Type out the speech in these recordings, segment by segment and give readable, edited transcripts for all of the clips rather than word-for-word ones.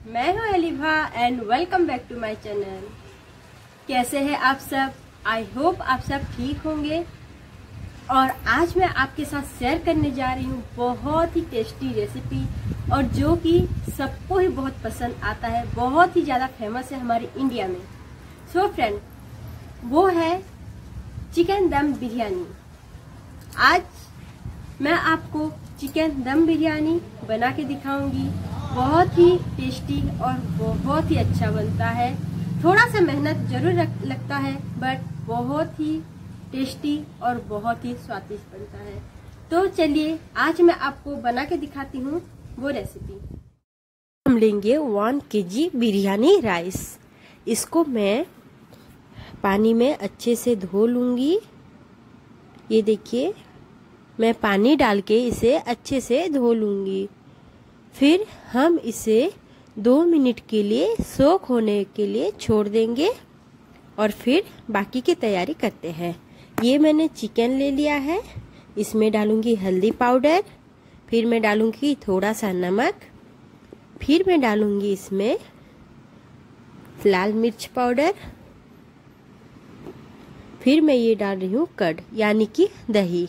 मैं हूँ Eliva and welcome back to my channel. कैसे हैं आप सब? आई होप आप सब ठीक होंगे। और आज मैं आपके साथ शेयर करने जा रही हूँ बहुत ही टेस्टी रेसिपी, और जो कि सबको ही बहुत पसंद आता है, बहुत ही ज़्यादा फेमस है हमारे इंडिया में। सो फ्रेंड, वो है चिकन दम बिरयानी। आज मैं आपको चिकन दम बिरयानी बना के दिखाऊंगी। बहुत ही टेस्टी और बहुत ही अच्छा बनता है। थोड़ा सा मेहनत जरूर लगता है, बट बहुत ही टेस्टी और बहुत ही स्वादिष्ट बनता है। तो चलिए आज मैं आपको बना के दिखाती हूँ वो रेसिपी। हम लेंगे 1 kg बिरयानी राइस। इसको मैं पानी में अच्छे से धो लूंगी। ये देखिए, मैं पानी डाल के इसे अच्छे से धो लूंगी। फिर हम इसे 2 मिनट के लिए सोक होने के लिए छोड़ देंगे और फिर बाकी की तैयारी करते हैं। ये मैंने चिकन ले लिया है। इसमें डालूंगी हल्दी पाउडर, फिर मैं डालूंगी थोड़ा सा नमक, फिर मैं डालूंगी इसमें लाल मिर्च पाउडर, फिर मैं ये डाल रही हूँ कर्ड यानी कि दही।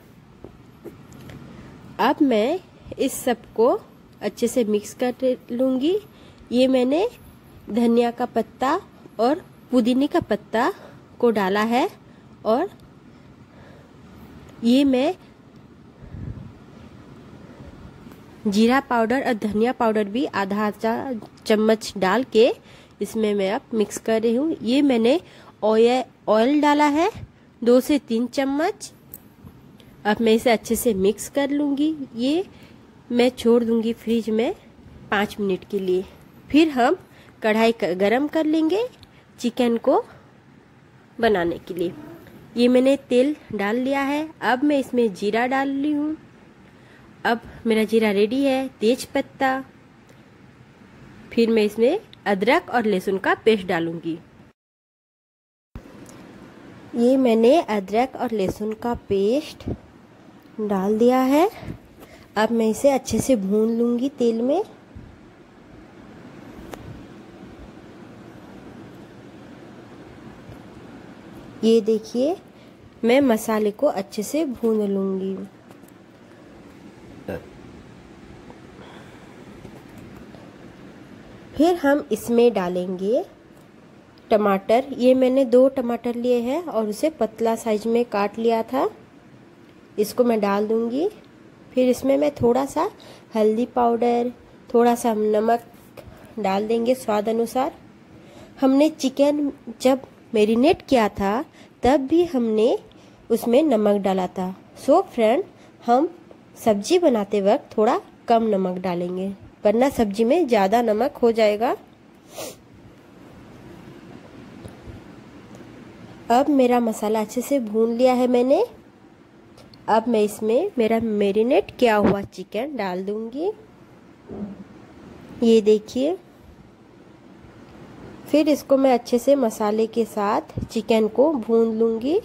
अब मैं इस सब को अच्छे से मिक्स कर लूंगी। ये मैंने धनिया का पत्ता और पुदीने का पत्ता को डाला है, और ये मैं जीरा पाउडर और धनिया पाउडर भी आधा चम्मच डाल के इसमें मैं अब मिक्स कर रही हूँ। ये मैंने ऑयल डाला है 2 से 3 चम्मच। अब मैं इसे अच्छे से मिक्स कर लूंगी। ये मैं छोड़ दूंगी फ्रिज में 5 मिनट के लिए। फिर हम कढ़ाई गरम कर लेंगे चिकन को बनाने के लिए। ये मैंने तेल डाल लिया है। अब मैं इसमें जीरा डाल रही हूँ। अब मेरा जीरा रेडी है। तेज पत्ता, फिर मैं इसमें अदरक और लहसुन का पेस्ट डालूंगी। ये मैंने अदरक और लहसुन का पेस्ट डाल दिया है। अब मैं इसे अच्छे से भून लूंगी तेल में। ये देखिए, मैं मसाले को अच्छे से भून लूंगी। फिर हम इसमें डालेंगे टमाटर। ये मैंने 2 टमाटर लिए हैं और उसे पतला साइज में काट लिया था। इसको मैं डाल दूंगी। फिर इसमें मैं थोड़ा सा हल्दी पाउडर, थोड़ा सा नमक डाल देंगे स्वाद अनुसार। हमने चिकन जब मैरिनेट किया था तब भी हमने उसमें नमक डाला था। सो फ्रेंड, हम सब्जी बनाते वक्त थोड़ा कम नमक डालेंगे, वरना सब्जी में ज़्यादा नमक हो जाएगा। अब मेरा मसाला अच्छे से भून लिया है मैंने। अब मैं इसमें मेरा मैरिनेट किया हुआ चिकन डाल दूंगी। ये देखिए, फिर इसको मैं अच्छे से मसाले के साथ चिकन को भून लूंगी।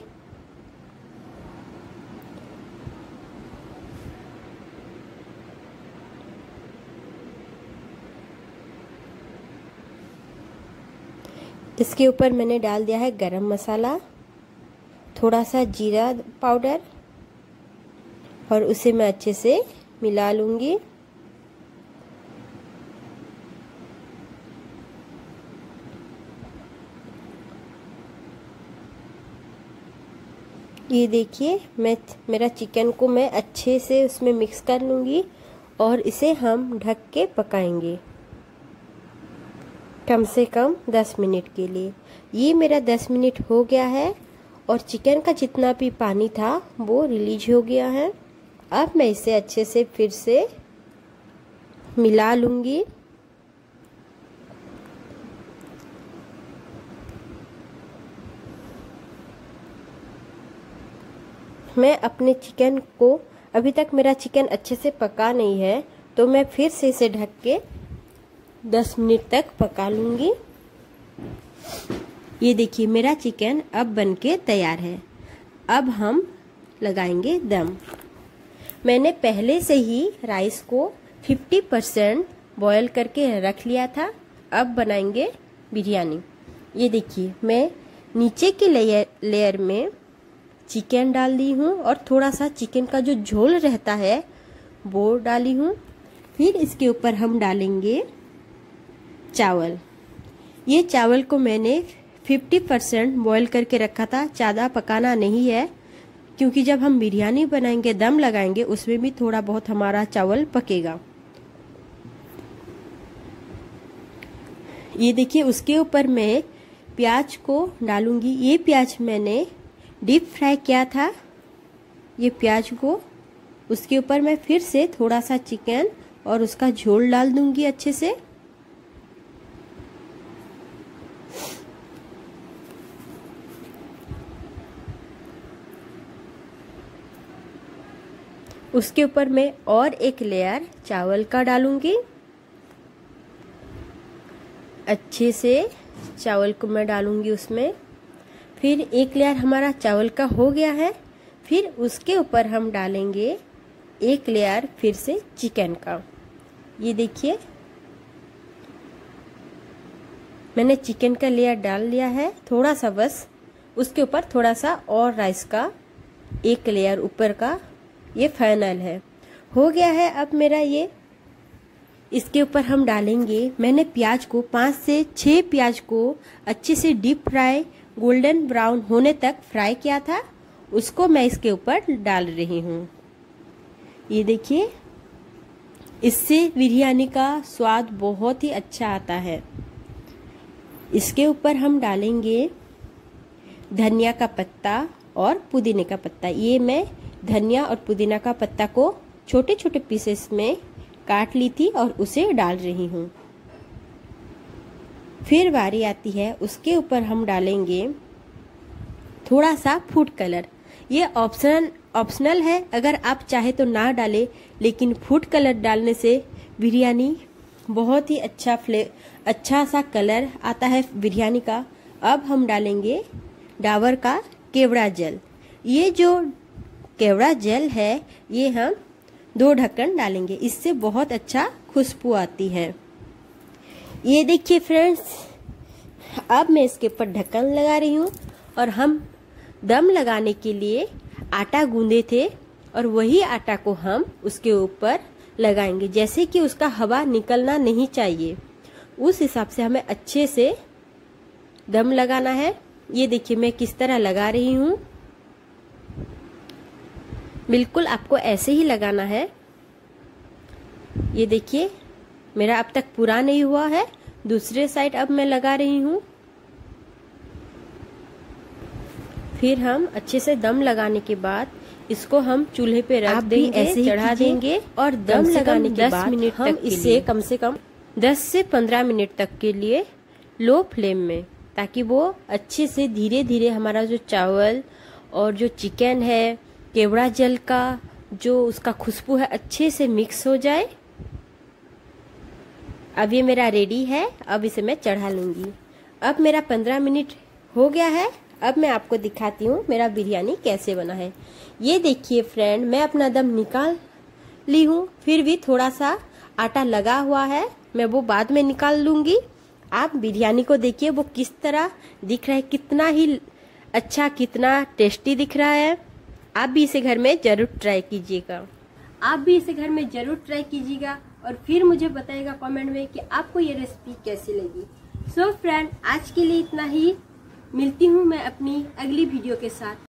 इसके ऊपर मैंने डाल दिया है गरम मसाला, थोड़ा सा जीरा पाउडर, और उसे मैं अच्छे से मिला लूंगी। ये देखिए, मेरा चिकन को मैं अच्छे से उसमें मिक्स कर लूंगी और इसे हम ढक के पकाएंगे कम से कम 10 मिनट के लिए। ये मेरा 10 मिनट हो गया है और चिकन का जितना भी पानी था वो रिलीज हो गया है। अब मैं इसे अच्छे से फिर से मिला लूंगी। मैं अपने चिकन को, अभी तक मेरा चिकन अच्छे से पका नहीं है, तो मैं फिर से इसे ढक के 10 मिनट तक पका लूंगी। ये देखिए, मेरा चिकन अब बनके तैयार है। अब हम लगाएंगे दम। मैंने पहले से ही राइस को 50% बॉयल करके रख लिया था। अब बनाएंगे बिरयानी। ये देखिए, मैं नीचे के लेयर में चिकन डाल दी हूँ और थोड़ा सा चिकन का जो झोल रहता है वो डाली हूँ। फिर इसके ऊपर हम डालेंगे चावल। ये चावल को मैंने 50% बॉयल करके रखा था, ज़्यादा पकाना नहीं है, क्योंकि जब हम बिरयानी बनाएंगे, दम लगाएंगे, उसमें भी थोड़ा बहुत हमारा चावल पकेगा। ये देखिए, उसके ऊपर मैं प्याज को डालूंगी। ये प्याज मैंने डीप फ्राई किया था। ये प्याज को उसके ऊपर मैं फिर से थोड़ा सा चिकन और उसका झोल डाल दूंगी अच्छे से। उसके ऊपर मैं और एक लेयर चावल का डालूंगी। अच्छे से चावल को मैं डालूंगी उसमें। फिर एक लेयर हमारा चावल का हो गया है। फिर उसके ऊपर हम डालेंगे एक लेयर फिर से चिकन का। ये देखिए, मैंने चिकन का लेयर डाल लिया है थोड़ा सा बस। उसके ऊपर थोड़ा सा और राइस का एक लेयर ऊपर का। ये फाइनल है, हो गया है अब मेरा ये। इसके ऊपर हम डालेंगे, मैंने प्याज को 5 से 6 प्याज को अच्छे से डीप फ्राई गोल्डन ब्राउन होने तक फ्राई किया था, उसको मैं इसके ऊपर डाल रही हूँ। ये देखिए, इससे बिरयानी का स्वाद बहुत ही अच्छा आता है। इसके ऊपर हम डालेंगे धनिया का पत्ता और पुदीने का पत्ता। ये मैं धनिया और पुदीना का पत्ता को छोटे छोटे पीसेस में काट ली थी और उसे डाल रही हूँ। फिर बारी आती है, उसके ऊपर हम डालेंगे थोड़ा सा फूड कलर। ये ऑप्शनल है, अगर आप चाहे तो ना डालें, लेकिन फूड कलर डालने से बिरयानी बहुत ही अच्छा सा कलर आता है बिरयानी का। अब हम डालेंगे डाबर का केवड़ा जल। ये जो केवड़ा जल है, ये हम 2 ढक्कन डालेंगे, इससे बहुत अच्छा खुशबू आती है। ये देखिए फ्रेंड्स, अब मैं इसके ऊपर ढक्कन लगा रही हूँ और हम दम लगाने के लिए आटा गूंदे थे और वही आटा को हम उसके ऊपर लगाएंगे, जैसे कि उसका हवा निकलना नहीं चाहिए, उस हिसाब से हमें अच्छे से दम लगाना है। ये देखिए, मैं किस तरह लगा रही हूँ। बिल्कुल आपको ऐसे ही लगाना है। ये देखिए, मेरा अब तक पूरा नहीं हुआ है। दूसरे साइड अब मैं लगा रही हूँ। फिर हम अच्छे से दम लगाने के बाद इसको हम चूल्हे पे रख देंगे, ऐसे चढ़ा देंगे और दम लगाने के बाद 10 मिनट हम इसे कम से कम 10 से 15 मिनट तक के लिए लो फ्लेम में, ताकि वो अच्छे से धीरे धीरे हमारा जो चावल और जो चिकन है, केवड़ा जल का जो उसका खुशबू है, अच्छे से मिक्स हो जाए। अब ये मेरा रेडी है। अब इसे मैं चढ़ा लूंगी। अब मेरा 15 मिनट हो गया है। अब मैं आपको दिखाती हूँ मेरा बिरयानी कैसे बना है। ये देखिए फ्रेंड, मैं अपना दम निकाल ली हूँ, फिर भी थोड़ा सा आटा लगा हुआ है, मैं वो बाद में निकाल लूंगी। आप बिरयानी को देखिए, वो किस तरह दिख रहा है, कितना ही अच्छा, कितना टेस्टी दिख रहा है। आप भी इसे घर में जरूर ट्राई कीजिएगा। आप भी इसे घर में जरूर ट्राई कीजिएगा और फिर मुझे बताइएगा कमेंट में कि आपको ये रेसिपी कैसी लगी। सो फ्रेंड, आज के लिए इतना ही। मिलती हूँ मैं अपनी अगली वीडियो के साथ।